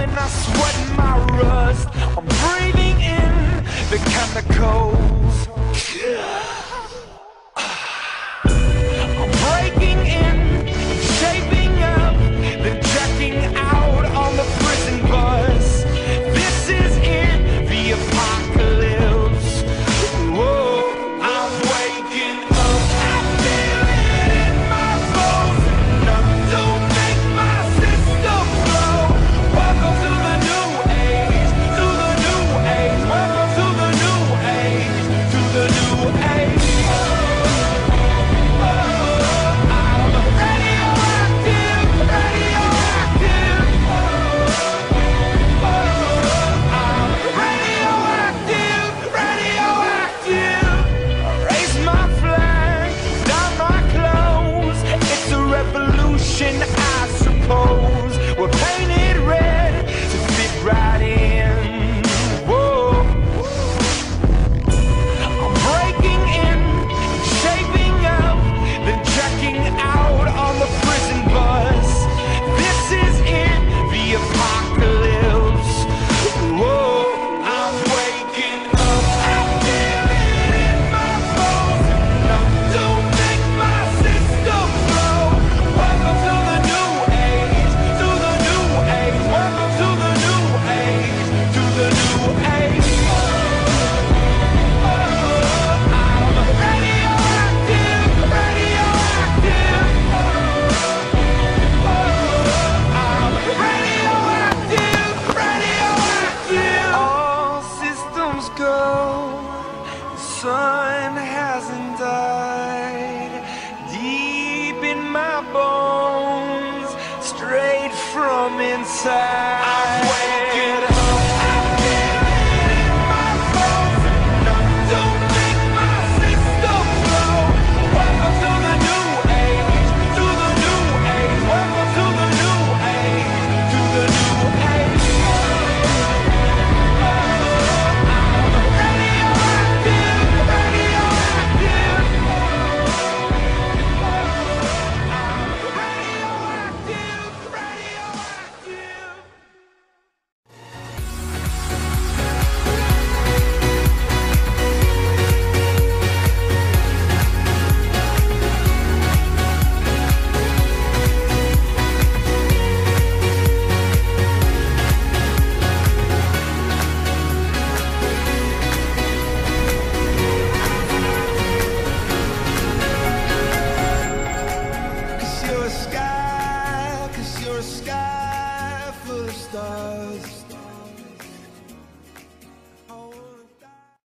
when I sweat my rust. I'm breathing in the chemicals. I'm breaking in, shaping up, then checking out on the prison bus. This is it, the apocalypse. Whoa, I'm waking up. I feel it in my bones, enough to make my system blow. Welcome to the new age, to the new age. Welcome to the new age, to the new age. I suppose we're painted red to fit right in. Whoa. I'm breaking in, shaping up, then checking out on the prison bus. This is it, the apocalypse. Whoa, I'm waking up. I feel it in my bones, enough to make my system blow. Welcome to the new age, to the new age. Welcome to the new age, to the new age. I'm radioactive, radioactive. I'm radioactive, radioactive. All systems go. The sun hasn't died. Deep in my bones, straight from inside.